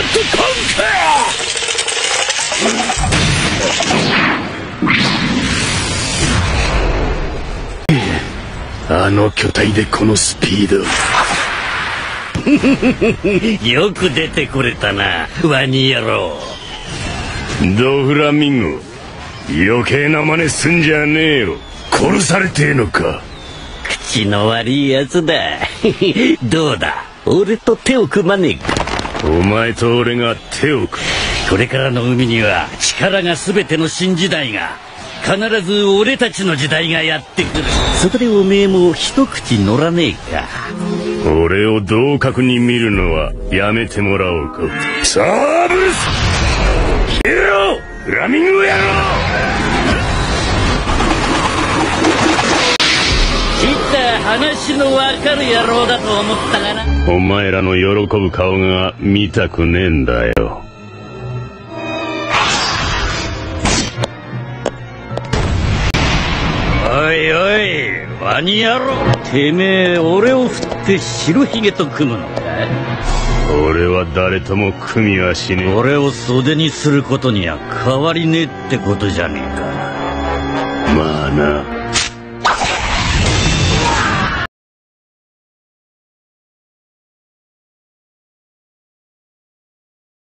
トカウンター。あの巨体でこのスピード。 よく出てこれたな、ワニ野郎。 ドフラミンゴ、余計な真似すんじゃねえよ。殺されてえのか。 口の悪いやつだ。どうだ、俺と手を組まねえか。 お前と俺が手を組む。 これからの海には力が全ての新時代が、必ず俺たちの時代がやってくる。そこでおめえも一口乗らねえか。 俺を同格に見るのはやめてもらおうか。サーブルス消えろフラミンゴ野郎。 きった話のわかる野郎だと思ったがな。 お前らの喜ぶ顔が見たくねえんだよ。 おいおい、ワニ野郎、てめえ俺を振って白ひげと組むのか。 俺は誰とも組みはしねえ。 俺を袖にすることには変わりねえってことじゃねえか。 まあな。